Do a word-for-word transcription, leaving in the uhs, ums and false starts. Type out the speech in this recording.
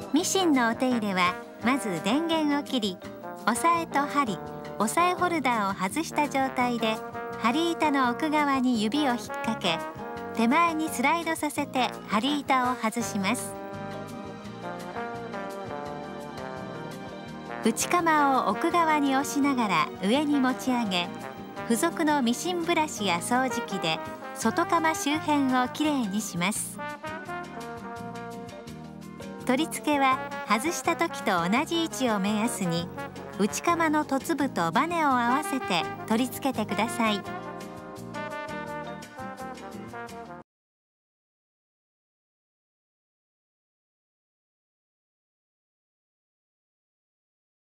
ミシンのお手入れはまず電源を切り、押さえと針、押さえホルダーを外した状態で針板の奥側に指を引っ掛け、手前にスライドさせて針板を外します。内釜を奥側に押しながら上に持ち上げ、付属のミシンブラシや掃除機で外釜周辺をきれいにします。取り付けは外した時と同じ位置を目安に、内釜の凸部とバネを合わせて取り付けてください。